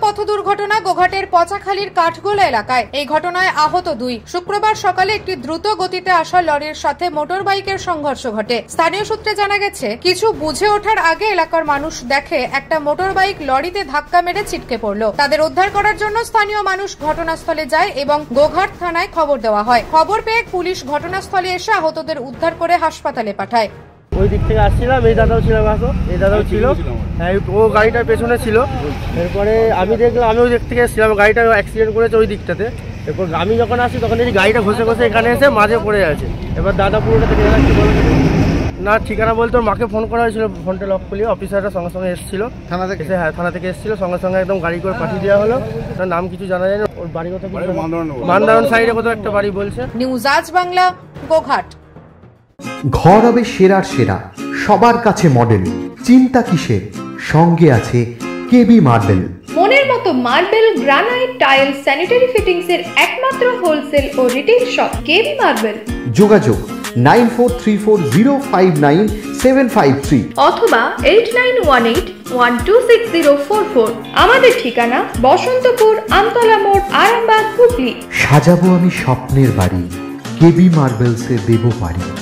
পথ দুর্ঘটনা গোঘাটের পচাখালীর কাঠগোলা এলাকায়। এই ঘটনায় আহত 2। শুক্রবার সকালে একটি দ্রুত গতিতে আসা লরির সাথে মোটর বাইকের সংঘর্ষ ঘটে। স্থানীয় সূত্রে জানা গেছে, কিছু বুঝে ওঠার আগে এলাকার মানুষ দেখে একটা মোটর বাইক লরিতে ধাক্কা মেরে ছিটকে পড়ল। তাদের উদ্ধার করার জন্য স্থানীয় মানুষ ঘটনাস্থলে যায় এবং গোঘাট থানায় খবর দেওয়া হয়। খবর পেয়ে পুলিশ ঘটনাস্থলে এসে আহতদের উদ্ধার করে হাসপাতালে পাঠায়। ওই দিক থেকে আসছিলাম, এই দাদাও ছিল, এই দাদাও ছিল, ও গাড়িটার পেছনে ছিল। এরপরে আমি দেখলাম, আমি ওই দিক থেকে এসেছিলাম, গাড়িটা অ্যাক্সিডেন্ট করেছে ওই দিকটাতে। এরপর আমি যখন আসি তখন এই গাড়িটা ঘষে ঘষে এখানে এসে মাঝে পড়ে আছে। এবার দাদা পুরোটা থেকে না ঠিকানা বলতে ওর মাকে ফোন করা হয়েছিল, ফোনটা লক করলে অফিসাররা সঙ্গে সঙ্গে এসেছিল থানা থেকে। হ্যাঁ, থানা থেকে এসেছিল, সঙ্গে সঙ্গে একদম গাড়ি করে পাঠিয়ে দেওয়া হলো। তার নাম কিছু জানা যায় না। ওর বাড়ি কোথাও মান্দারন সাইডে কোথাও একটা বাড়ি বলছে। নিউজ আজ বাংলা, গোঘাট। ঘর হবে সেরার সেরা, সবার কাছে মডেল। চিন্তা কিসের? সঙ্গে আছে কেবি মার্বেল। মনের মতো marble, granite, tile, sanitary fittings এর একমাত্র হোলসেল ও রিটেল শপ কেবি মার্বেল। যোগাযোগ 9434059753 অথবা 8918126044। আমাদের ঠিকানা বসন্তপুর, আমতলা মোড়, আরামবাগ, হুগলি। সাজাবো আমি স্বপ্নের বাড়ি, কেবি মার্বেলসে দেবো বাড়ি।